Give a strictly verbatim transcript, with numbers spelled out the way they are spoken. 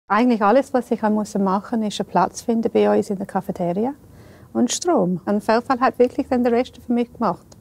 Eigentlich alles, was ich machen musste, ist einen Platz finden bei uns in der Cafeteria und Strom. Und FELFEL hat wirklich dann den Rest für mich gemacht.